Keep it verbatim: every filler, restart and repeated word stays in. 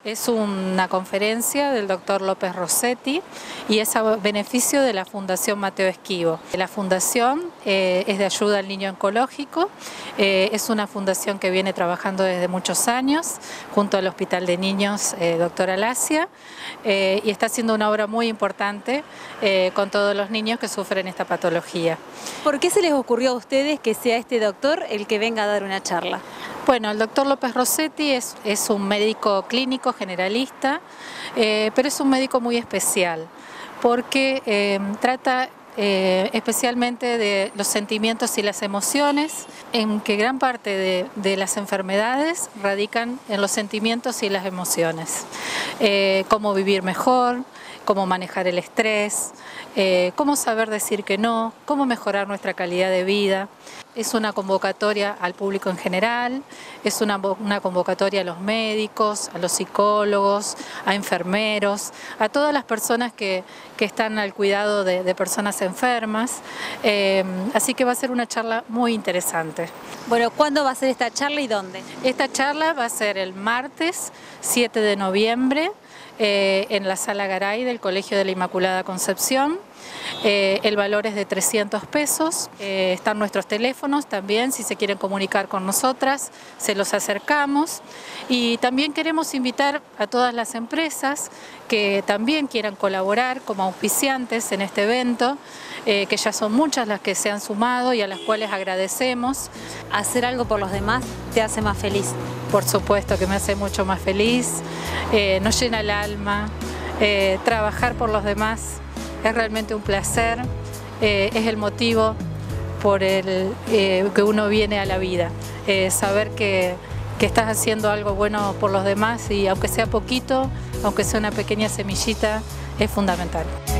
Es una conferencia del doctor López Rossetti y es a beneficio de la Fundación Mateo Esquivo. La fundación eh, es de ayuda al niño oncológico, eh, es una fundación que viene trabajando desde muchos años junto al Hospital de Niños eh, Doctor Alasia eh, y está haciendo una obra muy importante eh, con todos los niños que sufren esta patología. ¿Por qué se les ocurrió a ustedes que sea este doctor el que venga a dar una charla? Bueno, el doctor López Rossetti es, es un médico clínico generalista, eh, pero es un médico muy especial porque eh, trata eh, especialmente de los sentimientos y las emociones, en que gran parte de, de las enfermedades radican en los sentimientos y las emociones. Eh, cómo vivir mejor, cómo manejar el estrés, eh, cómo saber decir que no, cómo mejorar nuestra calidad de vida. Es una convocatoria al público en general, es una, una convocatoria a los médicos, a los psicólogos, a enfermeros, a todas las personas que, que están al cuidado de, de personas enfermas. Eh, así que va a ser una charla muy interesante. Bueno, ¿cuándo va a ser esta charla y dónde? Esta charla va a ser el martes siete de noviembre eh, en la Sala Garay del Colegio de la Inmaculada Concepción. Eh, el valor es de trescientos pesos, eh, están nuestros teléfonos también, si se quieren comunicar con nosotras, se los acercamos. Y también queremos invitar a todas las empresas que también quieran colaborar como auspiciantes en este evento, eh, que ya son muchas las que se han sumado y a las cuales agradecemos. ¿Hacer algo por los demás te hace más feliz? Por supuesto que me hace mucho más feliz, eh, nos llena el alma, eh, trabajar por los demás. Es realmente un placer, eh, es el motivo por el eh, que uno viene a la vida, eh, saber que, que estás haciendo algo bueno por los demás y aunque sea poquito, aunque sea una pequeña semillita, es fundamental.